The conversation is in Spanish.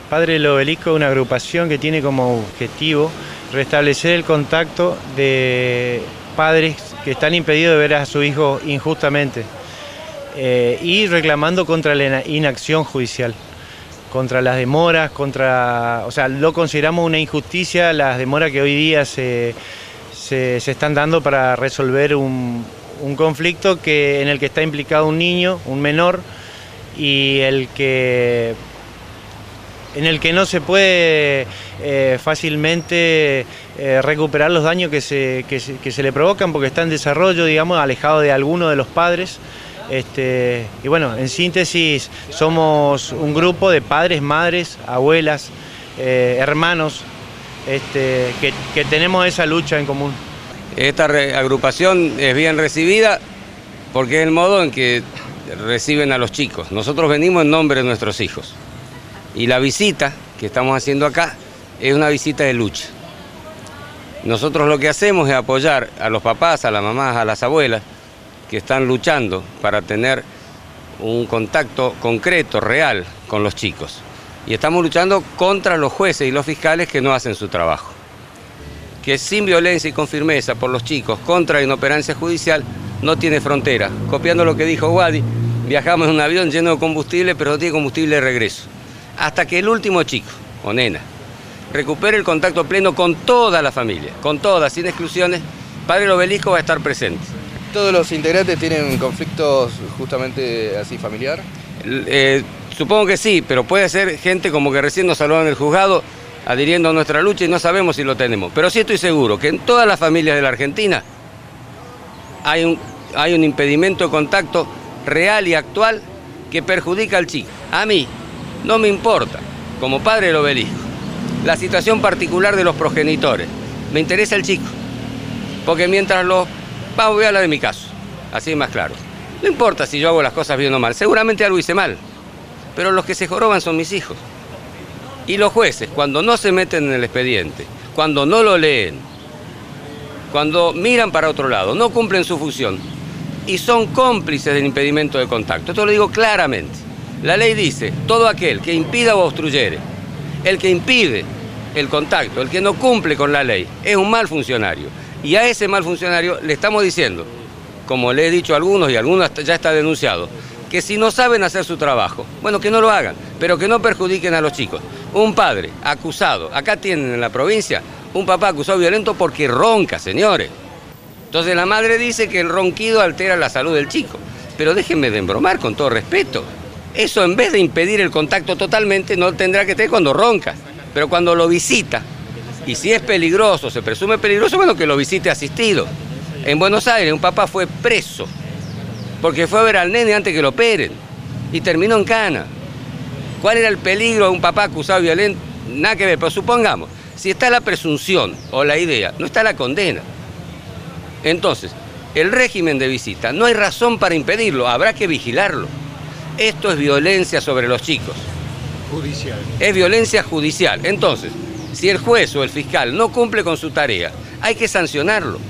Padre del Obelisco es una agrupación que tiene como objetivo restablecer el contacto de padres que están impedidos de ver a su hijo injustamente y reclamando contra la inacción judicial, contra las demoras, o sea, lo consideramos una injusticia las demoras que hoy día se están dando para resolver un conflicto en el que está implicado un niño, un menor, y en el que no se puede fácilmente recuperar los daños que se le provocan porque está en desarrollo, digamos, alejado de alguno de los padres. Y bueno, en síntesis, somos un grupo de padres, madres, abuelas, hermanos, que tenemos esa lucha en común. Esta agrupación es bien recibida porque es el modo en que reciben a los chicos. Nosotros venimos en nombre de nuestros hijos. Y la visita que estamos haciendo acá es una visita de lucha. Nosotros lo que hacemos es apoyar a los papás, a las mamás, a las abuelas que están luchando para tener un contacto concreto, real, con los chicos. Y estamos luchando contra los jueces y los fiscales que no hacen su trabajo. Que sin violencia y con firmeza por los chicos, contra la inoperancia judicial, no tiene frontera. Copiando lo que dijo Wadi, viajamos en un avión lleno de combustible, pero no tiene combustible de regreso. Hasta que el último chico, o nena, recupere el contacto pleno con toda la familia, con todas, sin exclusiones, Padre del Obelisco va a estar presente. ¿Todos los integrantes tienen conflictos justamente así familiar? Supongo que sí, pero puede ser gente como que recién nos saludan en el juzgado, adhiriendo a nuestra lucha y no sabemos si lo tenemos. Pero sí estoy seguro que en todas las familias de la Argentina hay un impedimento de contacto real y actual que perjudica al chico. A mí no me importa, como Padre del Obelisco, la situación particular de los progenitores. Me interesa el chico, porque mientras voy a hablar de mi caso, así es más claro. No importa si yo hago las cosas bien o mal, seguramente algo hice mal, pero los que se joroban son mis hijos. Y los jueces, cuando no se meten en el expediente, cuando no lo leen, cuando miran para otro lado, no cumplen su función y son cómplices del impedimento de contacto. Esto lo digo claramente. La ley dice, todo aquel que impida o obstruyere, el que impide el contacto, el que no cumple con la ley, es un mal funcionario. Y a ese mal funcionario le estamos diciendo, como le he dicho a algunos y a algunos ya está denunciado, que si no saben hacer su trabajo, bueno, que no lo hagan, pero que no perjudiquen a los chicos. Un padre acusado, acá tienen en la provincia, un papá acusado violento porque ronca, señores. Entonces la madre dice que el ronquido altera la salud del chico. Pero déjenme de embromar, con todo respeto. Eso, en vez de impedir el contacto totalmente, no tendrá que tener cuando ronca. Pero cuando lo visita, y si es peligroso, se presume peligroso, bueno, que lo visite asistido. En Buenos Aires un papá fue preso porque fue a ver al nene antes que lo operen y terminó en cana. ¿Cuál era el peligro de un papá acusado violento? Nada que ver, pero supongamos, si está la presunción o la idea, no está la condena. Entonces, el régimen de visita, no hay razón para impedirlo, habrá que vigilarlo. Esto es violencia sobre los chicos. Judicial. Es violencia judicial. Entonces, si el juez o el fiscal no cumple con su tarea, hay que sancionarlo.